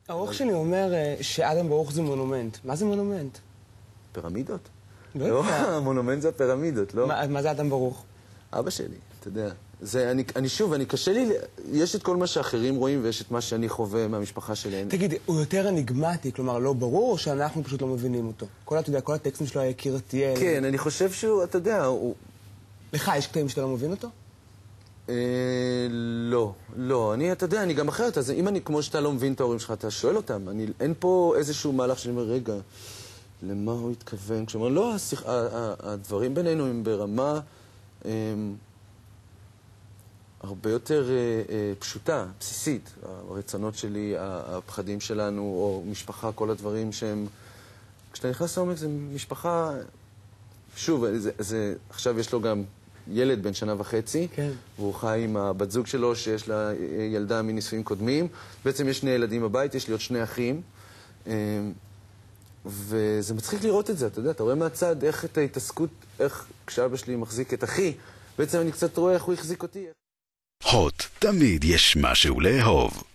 הארוך שלי אומר שאדם ברוך זה מונומנט. מה זה מונומנט? פירמידות? לא לא, יודע. המונומנט זה הפירמידות, לא? מה זה אדם ברוך? אבא שלי, אתה יודע. אני קשה לי, יש את כל מה שאחרים רואים ויש את מה שאני חווה מהמשפחה שלהם. תגיד, הוא יותר אניגמטי, כלומר לא ברור, או שאנחנו פשוט לא מבינים אותו? אתה יודע, כל הטקסטים שלו היקירתי האלה. כן, אני חושב שהוא, אתה יודע, הוא... לך יש קטעים שאתה לא מבין אותו? לא, אתה יודע, אני גם אחרת, אז אם אני, כמו שאתה לא מבין את ההורים שלך, אתה שואל אותם, אין פה איזשהו מהלך שאני אומר, רגע, למה הוא התכוון? כשאומר, לא, הדברים בינינו הם ברמה הרבה יותר פשוטה, בסיסית. הרצונות שלי, הפחדים שלנו, או משפחה, כל הדברים שהם... כשאתה נכנס לעומק, זה משפחה... שוב, עכשיו יש לו גם ילד בן 1.5 שנה, כן. והוא חי עם הבת זוג שלו, שיש לה ילדה מנישואים קודמים. בעצם יש 2 ילדים בבית, יש לי עוד 2 אחים. וזה מצחיק לראות את זה, אתה יודע, אתה רואה מהצד איך את ההתעסקות, איך כשאבא שלי מחזיק את אחי, בעצם אני קצת רואה איך הוא החזיק אותי. הוט, תמיד יש משהו לאהוב.